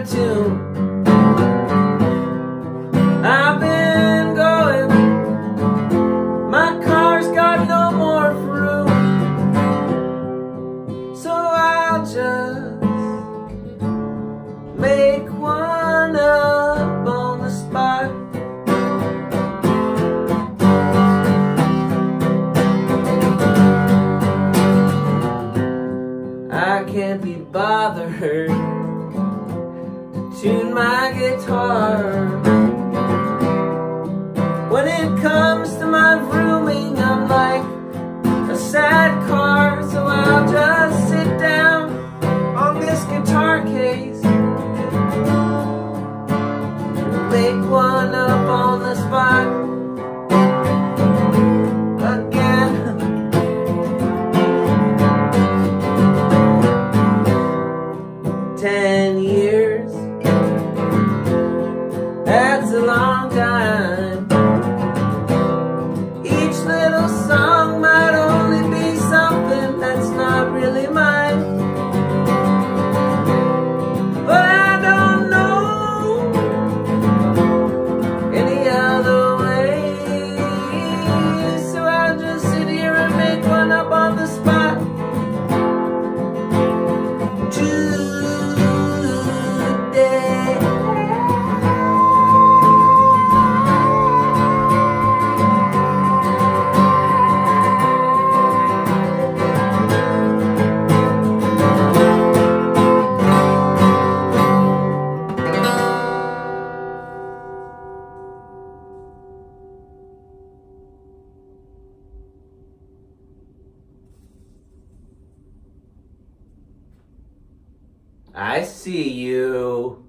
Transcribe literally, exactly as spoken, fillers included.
of tune. I've been going, my car's got no more room, so I'll just make one up on the spot. I can't be bothered to tune my guitar. When it comes to my rooming, I'm like a sad car, so I'll just sit down on this guitar case and make one up on the spot again. Ten years, that's a long time. Each little song might only be something that's not really mine, but I don't know any other way, so I'll just sit here and make one up on the spot today. I see you.